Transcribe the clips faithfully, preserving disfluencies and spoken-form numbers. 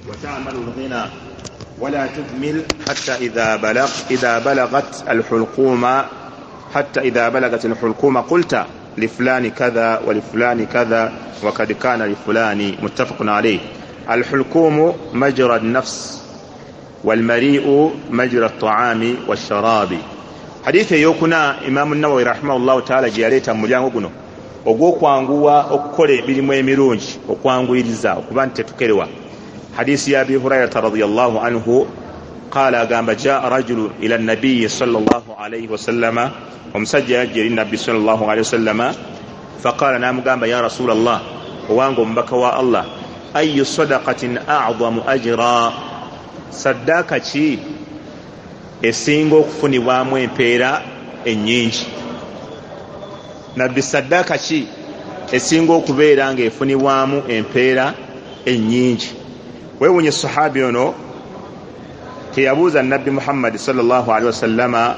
وتعمل الغنى ولا تهمل حتى إذا بلغ إذا بلغت الحلقوم حتى إذا بلغت الحلقوم قلت لفلان كذا ولفلان كذا وقد كان لفلان. متفق عليه. الحلقوم مجرى النفس والمريء مجرى الطعام والشراب. حديث يوكنا إمام النووي رحمه الله تعالى جياليتا مليانgo guno ogwokwanguwa okukola emirimu emirungi okwanguyiriza okuba nti tetukerewa. حديث يا أبي هريرة رضي الله عنه قال قام جاء رجل إلى النبي صلى الله عليه وسلم ومسجى يجري النبي صلى الله عليه وسلم فقال نعم قام يا رسول الله وانقم بكوا الله أي صدقة أعظم أجرا صداقة شيء esinga okufunibwamu empeera ennyingi. Nabbi saddaaka ki esinga okubeera nga efunibwamu empeera ennyingi? Weewunye sahabi ono teyabuuza nabbi Muhammad sallallahu alaihi wasallama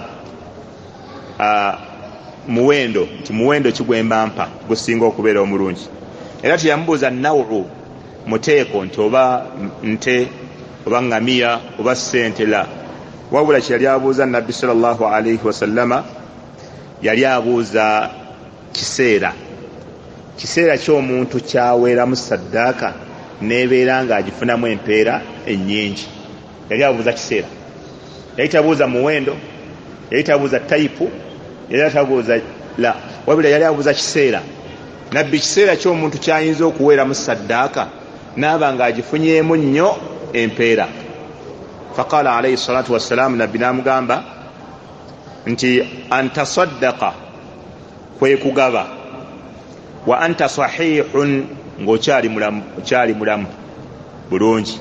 muwendo nti muwendo kigwembampa gusinga okubeera omulungi, era teyamubuuza nawu muteeko nti oba nte oba ngamiya oba ssente la, wabula kyeyali abuuza nabbi sallallahu alaihi wasallama yali abuuza kiseera kiseera ky'omuntu kyaweeramu saddaaka nebeera nga agifunamu empeera ennyingi. Yali abuuza kiseera, yali tabuuza muwendo, yali tabuuza taipu, yali tabuuza la, wabula yali abuuza kiseera. Nabbi kiseera ky'omuntu kyayinza okuweeramu saddaaka naaba nga agifunyemu nnyo empeera. فقال عليه الصلاة والسلام نبي namugamba nti anta saddaqa kwe kugaba wa anta sahihun ngokyali mulamu kyali mulamu bulungi,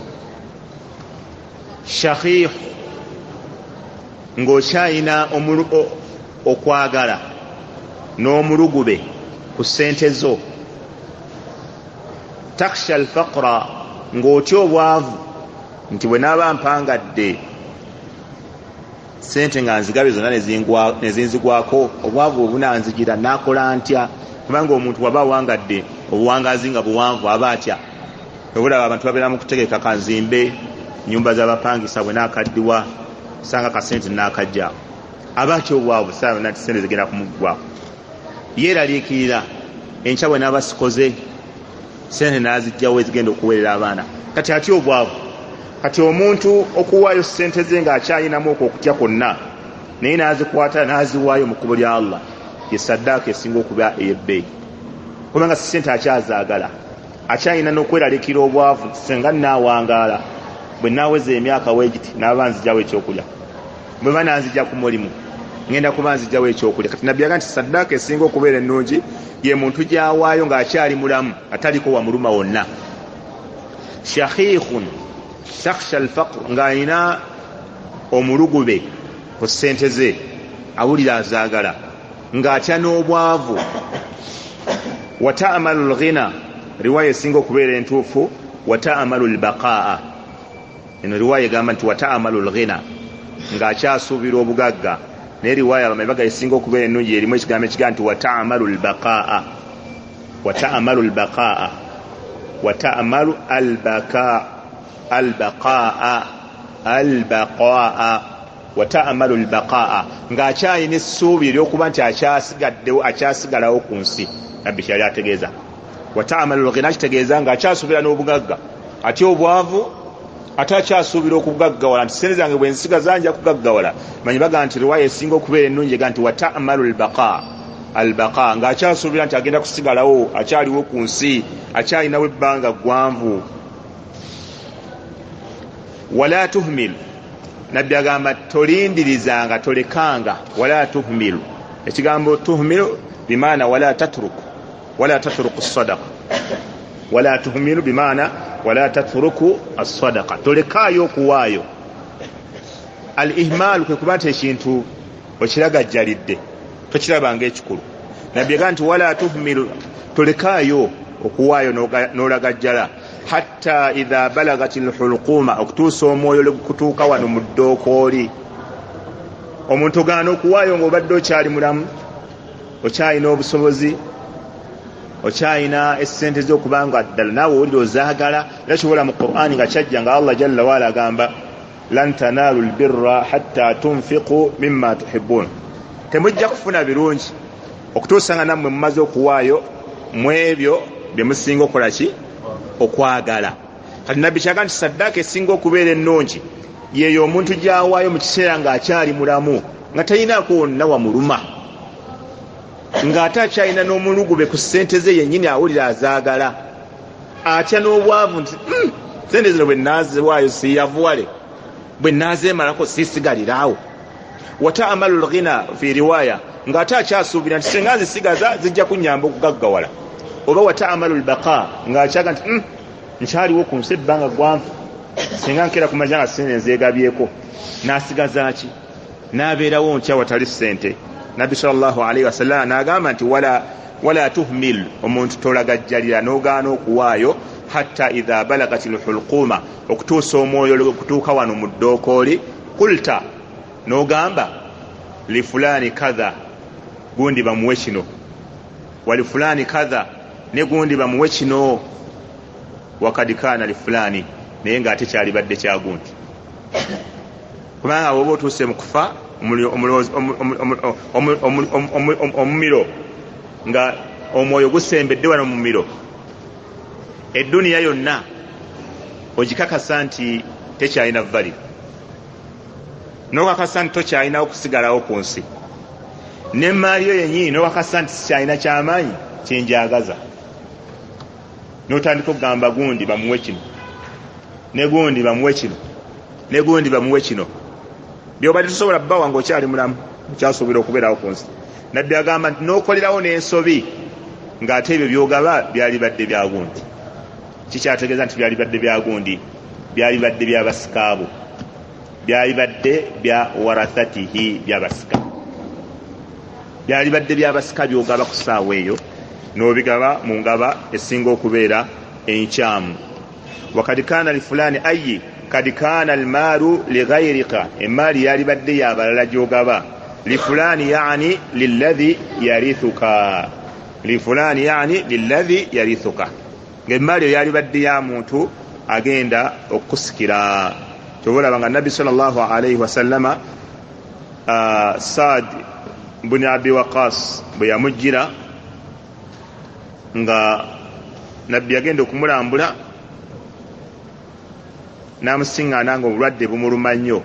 shahih ngokyayina okwagala n'omulugube ku ssente zo, taksha alfaqra ng'otya obwavu nti bwe naaba mpangadde sente nga nzigabe zonna nezinzigwako obwavu obunanzigira nakola ntya? Kubanga omuntu waba awangadde obuwangazi nga buwanvu aba atya. Obulaba abantu babeera mu kutegeka kanzimbe nyumba z'abapangisa bwe nakaddiwa sanga kasente nakajja aba atya obwavu saa nati sente zigenda kumuggwako. Yeeraliikirira enkya bwe naaba sikoze sente nazijjawo ezigenda okuweerera abaana, kati atya obwavu. Kati omuntu okuwaayo ssente ze ng'akyayinamu okwo okutya kwonna naye nazikwata naziwaayo mu kkubo lya Allah, ye saddaaka esinga okuba ey'ebbeeyi. Kubanga ssente akyazaagala, akyayina n'okweraliikira obwavu, senga naawangaala bwe naaweza emyaka weegiti naaba nzijjawo ekyokulya, bwe ba nanzijja ku mulimu ngenda kuba nzijjawo ekyokulya. Kati nabbi yaga nti saddaaka esinga okubeera ennungi ye muntu gy'awaayo ng'akyali mulamu ataliko wamuluma wonna. Shahihun taksha alfaqr ng'alina omulugube ku ssente ze, awulira azaagala ng'atya n'obwavu. Wa ta'malu alghina, riwaya esinga okubeera entuufu wa ta'malu albaqaa. Eno riwaya egamba nti wa ta'malu alghina ng'akyasuubira obugagga, naye riwaya amabaga esinga okubeera ennungi erimu ekigambo ekigamba nti wa ta'malu albaqaa wa ta'malu albaqaa wa ta'malu albaqaa albaqaa albaqaa wa ta'malu albaqaa ng'akyayina essuubi ery'okuba nti akyasigaddewo akyasigalawo ku nsi. Nabbi kyali ategeeza wa ta'malu alghina kitegeeza ng'akyasuubira n'obugagga, ate obwavu ate akyasuubira okugaggawala nti sente zange bwe nzisigaza nja kugaggawala. Manyi baga nti riwaya esinga okubeera ennungi ega nti wa ta'malu albaqaa albaqaa ng'akyasuubira nti agenda kusigalawo akyaliwo ku nsi akyalinawo ebbanga ggwanvu. Wala tuhmil, nabbi agamba tolindirizanga tolekanga. Wala tuhmilu, ekigambo tuhmilu bimaana wala tatruku wala tatruku as-sadaqa. Wala tuhmilu bimaana wala tatruku as-sadaqa, tolekaayo okuwaayo. Al-ihmal kwe kuba nti ekintu okiragajjalidde tokirabanga ekikulu. Nabbi agamba nti wala tuhmilu, tolekaayo okuwaayo n'olagajjala hatta idha balagatil hulquma, okutuusa omwoyo kutuuka wano mu ddookooli. Omuntu ogaana okuwaayo ng'obadde okyali mulamu, okyalina obusobozi, okyayina essente z'okubanga ddala naawe owulira ozaagala era kiwola mu Qur'ani nga kyajja nga Allah jalla waala agamba lan tanaalu albirra hatta tunfiqu mimma tuhibbun, temujja kufuna birungi okutuusa nga nammwe mumaze okuwaayo mu ebyo bye musinga okukola ki okwagala. Kati nabbi kyaga nti saddaaka esinga okubeera ennungi yeeyo omuntu gy'awaayo mu kiseera ng'akyali mulamu nga talinaako wonna wamuluma, ng'ate akyalina n'omulugube ku ssente ze yennyini awulira azaagala, atya n'obwavu nti sente zino bwe naaziwaayo siiyavuwale, bwe naazeemalako siisigaliraawo. Wataamalu lghina fi riwaya, ng'ate akyasuubira nti singa nzisigaza zijja kunnyamba okugaggawala, oba wataamalu lbaqa, ng'akyaga nti nkyaliwo ku nsi ebbanga gwanvu, singa nkeera ku majja nga sente nzeegabyeko, n'asigaza ki? N'abeerawo ntya watali ssente. Nabbi sallallahu alaihi wasallam n'agamba nti wala, wala tuhmil, omuntu tolagajjalira n'ogaana okuwaayo hatta idha balagati lhulquma, okutuusa omwoyo okutuuka wano mu ddookooli, kulta n'ogamba li fulani kadha, gundi bamuwe kino, wali fulani kadha, ne gundi bamuwe kino, wakad kaana li fulani, naye ng'ate kyalibadde kya gundi. Kubanga bw'oba otuuse mu kufa omumiro nga omwoyo gusembedde wano mu mumiro, edduniya yonna ogikakasa nti tekyalina vali, n'okakasa nti tokyalina okusigalawo ku nsi, n'emmaali yo yennyini n'okakasa nti sikyalina kyamaanyi kyenjagaza, n'otandika okugamba gundi bamuwe kino, ne gundi bamuwe kino, ne gundi bamuwe kino, byobadde tosobola bbawa ng'okyali mulamu, okyasuubira okubeerawo ku nsi. Nabbi agamba nti n'okolerawo n'ensobi ng'ate ebyo by'ogaba byalibadde bya gundi. Kikyategeeza nti byalibadde bya gundi, byalibadde bya basikaabo, byalibadde bya warathatihi, bya basika, byalibadde bya basika by'ogaba ku ssaawa eyo, n'obigaba mu ngaba esinga okubeera enkyamu. Wakad kaana li fulani ayi kad kaana almaalu lighayrika, emaali yalibadde yabalala gy'ogaba, li fulani yaani lilladhi yarithuka, li fulani yaani lilladhi yarithuka, ng'emaali yalibadde ya muntu agenda okukusikira. Kyobalaba nga Nabbi sallallahu alaihi wasallama uh, Saad bun Abi Waqas bwe yamujjira nga Nabbi yagenda okumulambula, n'amusiŋŋaana nga obulwadde bumuluma nnyo.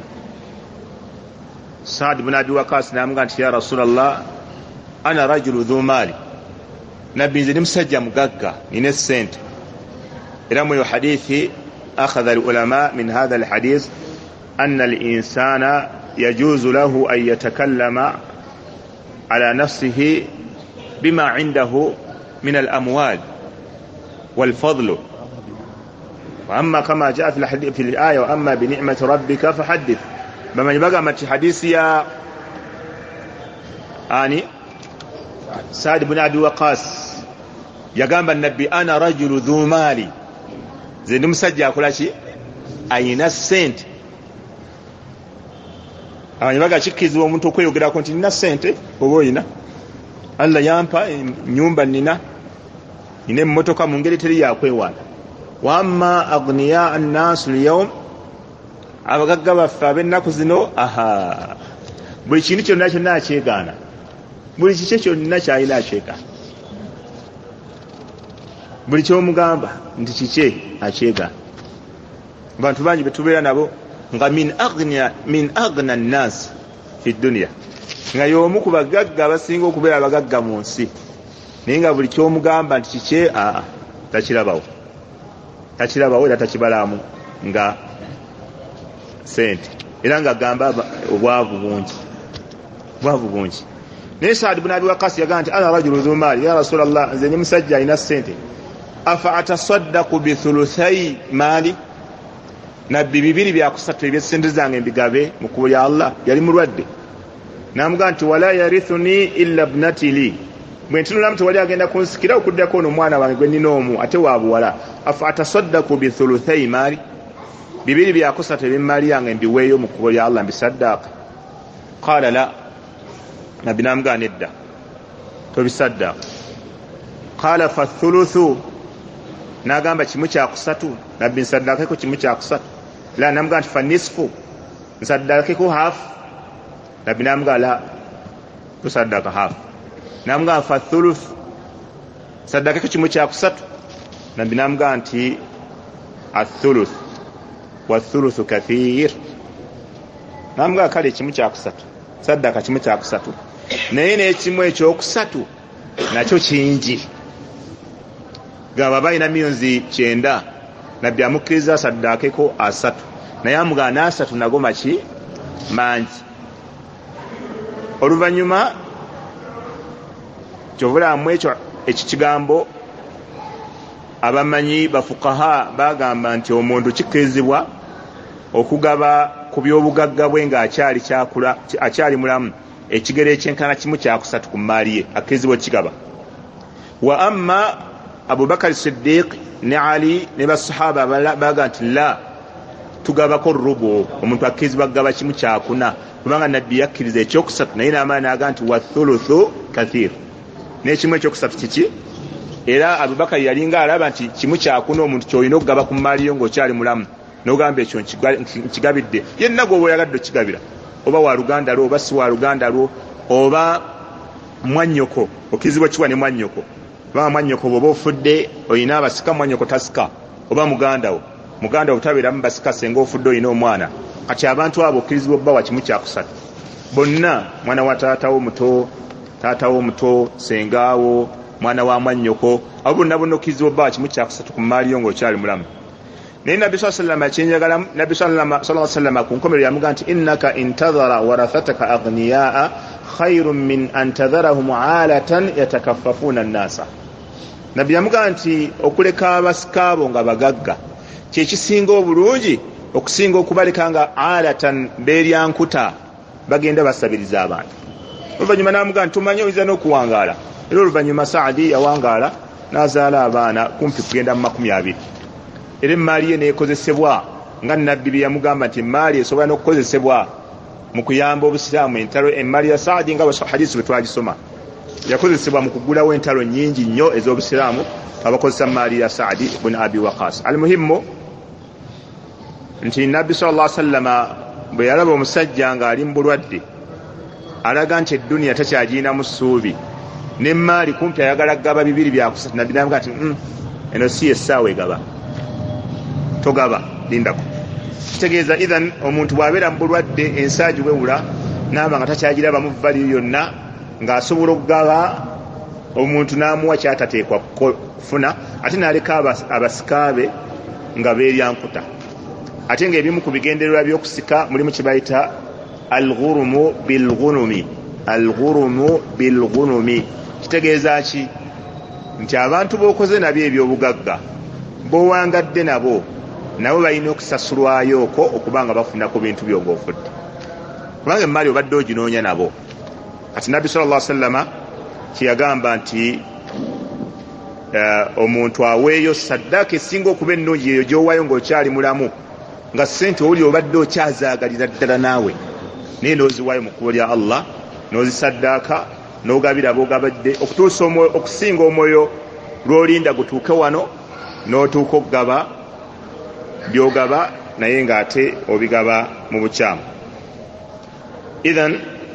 Saad bun Abi Waqas n'amugamba nti ya Rasulallah, ana rajulu dhu maali, Nabbi nze ni musajja mugagga, nina essente. Era mu hadithi akhadha al-ulama min hadha al-hadith anna al-insana yajuzu lahu an yatakallama ala nafsihi bima indahu min al-amwal wal-fadl, وأما كما جاء في الحديث في الآية وأما بنعمة ربك فحدث. بما يبقى ما حديث يا آني سعد بن أبي وقاص يقام النبي أنا رجل ذو مالي، زي نمسجع كل شيء أين السنت، أما يبقى شكيز ومنتو كوي وقرأ كنت نina السنت وبوينا الله يامبا nyumba nina ine mmotoka mu ngeri teri yakwewaana. Wamma aghniya an-nas al-yawm, abagagga baffe ab'ennaku zino, aha buli kintu kyonna kyonna akyegaana, buli kike kyonna kyalina akyega, buli kyomugamba nti kike akyegaana. Abantu bangi betubeera nabo nga min aghniya min aghna an-nas fi dunya, nga y'omu ku bagagga abasinga okubeera abagagga mu nsi, naye nga buli kyomugamba nti kike aa takirabawo, takirabawo era takibalaamu nga sente, era nga gamba obwavu bungi, obwavu bungi. Naye Saad bun Abi Waqas yagamba nti ana rajulu dhu maali, ya Rasulallah, nze ni musajja alina sente, afa atasaddaqu bi thuluthai maali, nabbi bibiri byakusatu ebyesente zange mbigabe mu kkubo lya Allah. Yali mulwadde, n'amugamba nti wala yarithuni illa ibnati li, bwe ntunulamu tewali agenda kunsikira okuddako ono omwana wange gwe nnina omu ate wa buwala. Afa atasaddaku bi thuluthai maali, bibiri byakusatu eby'emmaali yange mbiweeyo mu kkubo lya Allah mbisaddaaka. Qaala la, nabbi n'amugamba nedda, tobisaddaaka. qala fa thuluthu nagamba kimu kya kusatu nabbi nsaddakeko kimu kya kusatu la namga nti fa nisfu nsaddakeko half nabbi namga la tusaddaka half namga fa thuluth saddakeko kimu kya kusatu nabbi namga nti athuluth wa thuluthu kathir namga kale kimu kya kusatu saddaka kimu kya kusatu naye n'ekimu ekyokusatu nakyo kingi gaba balina miyonzi kyenda nabbi amukkiriza saddakeko asatu naye amugaana asatu nago maki mangi oluvannyuma kyovulamu ekyo ekikigambo abamanyi bafukaha bagamba nti omuntu kikkirizibwa okugaba ku byobugagga bwe ng'akyali kyakula akyali mulamu ekigere ekyenkana kimu kyakusatu ku maali ye akkirizibwa okigaba wa amma abubakari siddiq ne ali ne basahaba baga nti la tugabako rubu omuntu akkirizibwa kugaba kimu kyakuna kubanga nabbi yakkiriza ekyokusatu naye n'amaani aga nti wa thuluthu kathir n'ekimu ekyokusatu kiki era abubakari yalinga alaba nti kimu kyakuna omuntu kyolina okugaba ku maali yo ng'okyali mulamu n'ogamba ekyo nkigabidde yenna gwe oyagadde okigabira oba wa luganda lwo oba si wa luganda lwo oba mwannyoko okkirizibwa kiwa ne mwannyoko kubanga mwannyoko bw'oba ofudde olina abasika mwannyoko tasika oba muganda wo muganda wo butabeeramu basika senga ofudde olina omwana kati abantu abo okkirizibwa obbawa kimu kyakusatu bonna mwana wa taatawo muto taatawo muto sengaawo mwana wa mwannyoko abo bonna bonna okkirizibwa obbawa kimu kyakusatu ku maali yo ng'okyali mulamu naye nabbi saa sallama kyenjagala nabbi saa sallama ku nkomerero yamuga nti innaka intadhara warathataka aghniyaa khairun min antadharahum alatan yatakaffafuuna annaasa nabbi yamuga nti okuleka abasikaabo nga bagagga kyekisinga obulungi okusinga okubaleka nga alatan beeryankuta bagenda basabiriza abantu oluvannyuma namuga nti tumanyi oyinza n'okuwangaala era oluvannyuma saadi yawangaala n'azaala abaana kumpi kugenda mu makumi abiri era emaali ye neekozesebwa nga nabbi bye yamugamba nti emaali esobola n'okukozesebwa mu kuyamba obusiraamu entalo emaali ya saadi nga hadisi bwe twagisoma yakozesebwa mu kugulawo entalo nyingi nnyo ez'obusiraamu abakozesa maali ya saadi bun abi waqas almuhimu nti nabbi sallallahu alaihi wasallama bwe yalaba omusajja ng'ali mu bulwadde alaga nti edduniya takyagirinamu ssuubi n'emaali kumpi ayagala kugaba bibiri byakusatu nabbi namuga nti eno si essaawa egaba togaba lindako kitegeeza idhan omuntu bw'abeera mu bulwadde ensaagi wewula naaba nga takyagiraba mu valiyo yonna ng'asobola okugaba omuntu n'amuwa kyatateekwa kufuna ate n'aleka abasikaabe nga beeryankuta ate ng'ebimu ku bigendererwa by'okusika mulimu kye bayita alghurumu bilghunumi alghurumu bilghunumi kitegeeza ki nti abantu b'okoze nabyo ebyobugagga b'owangadde nabo nabo balina okusasulwayo okwo okuba nga bafuna ku bintu by'ogaofudde kubanga emaali obadde oginoonya nabo kati nabbi sallallahu alaihi wasallama kyeyagamba nti uh, omuntu aweeyo saddaaka esinga okuba ennungi eyo gy'owaayo ng'okyali mulamu nga ssente oli obadde okyazaagalira ddala naawe naye n'oziwaayo mu kkubo lya Allah n'ozisaddaaka n'ogabira boogabadde okutuusa okusinga omwoyo lw'olinda gutuuke wano n'otuuka okugaba byogaba naye ng'ate obigaba mu bukyamu idhan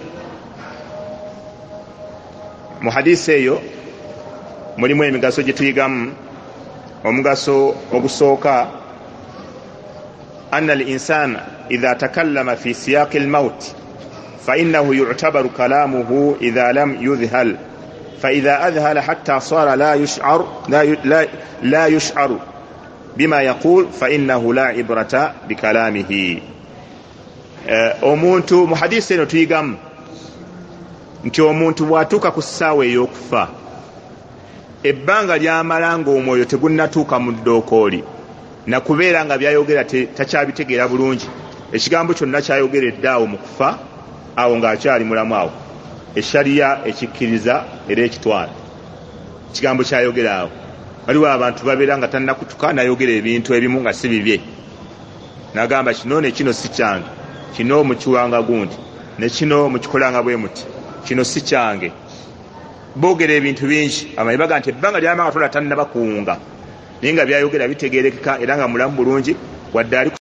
mu hadisi eyo mulimu emigaso gye tuyigamu omugaso ogusooka anna al insana idha takallama fi siyaqi al maut fa innahu yu'tabaru kalamuhu idha lam yudhhal fa idha adhala hatta sara la yush'ar la la, la yush'ar bima yaqul fa innahu la ibrata bi kalamihi uh, omuntu mu hadisi eno tuyigamu nti omuntu bw'atuuka ku ssaawa ey'okufa ebbanga lyamala ng'omwoyo tegunnatuuka mu ddookooli na kubeera nga byayogera takyabitegeera bulungi ekigambo kyonna kyayogeredde awo mu kufa awo ng'akyali mulamu awo eshaliya ekikkiriza era ekitwala ekigambo kyayogera awo waliwo abantu babeera nga tannakutuka nayogera ebintu ebimu nga si bibye n'agamba kino ne kino si kyange kino mukiwanga gundi ne kino mukikolanga bwe muti kino si kyange boogera ebintu bingi amanyi baga nti ebbanga ly'amanga Katonda tannabakuwunga naye nga byayogera bitegeerekeka era nga mulamu bulungi wadde ali